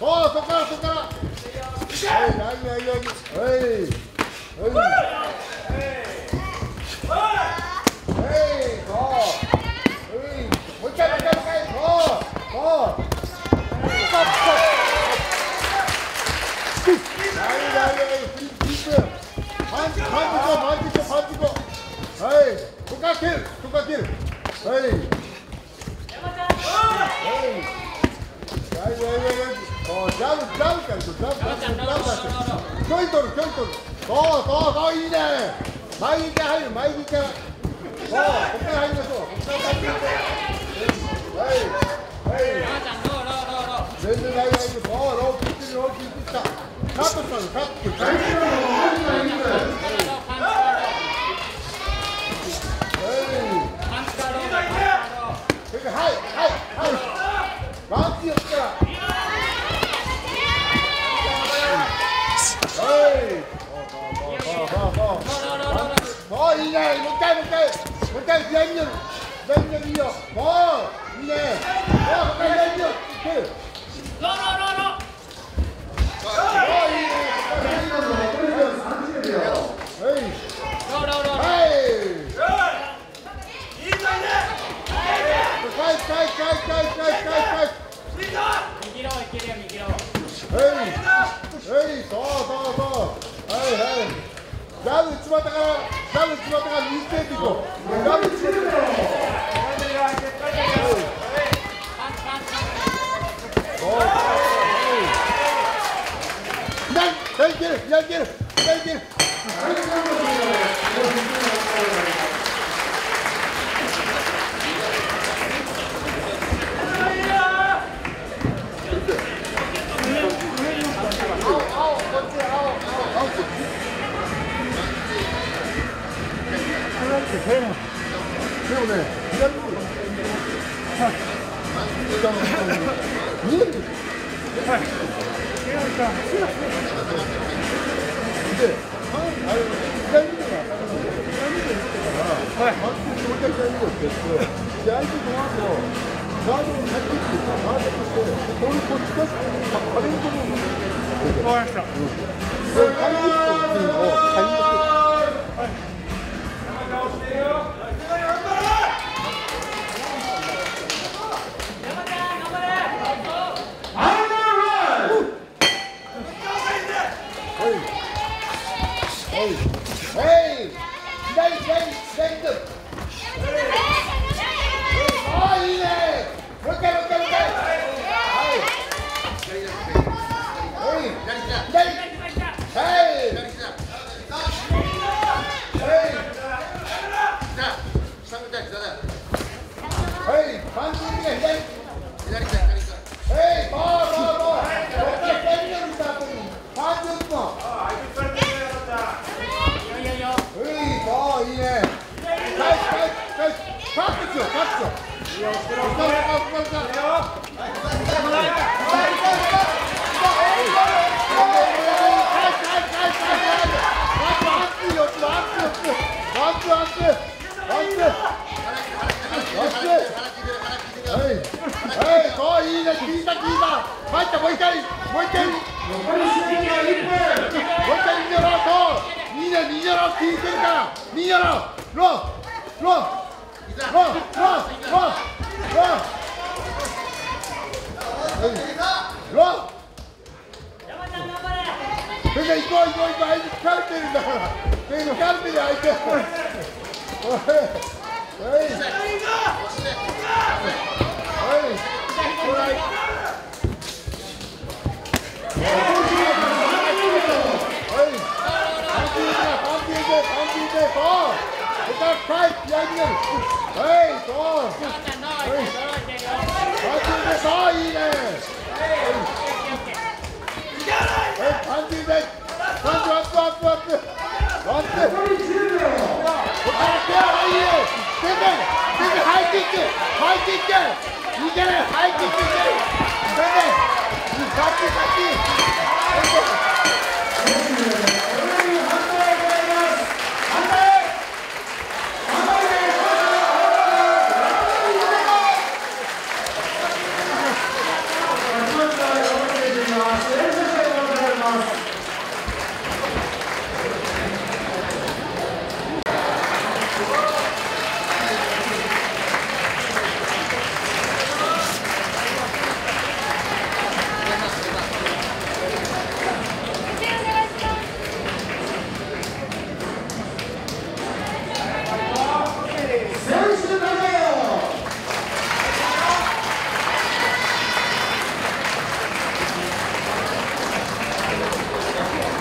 そこからそこからはい、ラインはいもう一回いいね。前に入る、前に行かない。ここから入りましょう。全然大丈夫。ローキックした。カットしたの、カット。ワンツーやったら。いいね、もう一回、左に乗るいいよ。もういいね。もう左に乗る。ダブ内股から右手っていこう。ダブ内股から左いける。でもね、左の方見えるでしょ。はい。で、左見てから、はい。もう一回左見てって、で、相手この後、ガードを先っていうか、ガードとして、こっちから壁のところに出てる。わかりました。で、ハイキックっていうのをハイキック。いいね。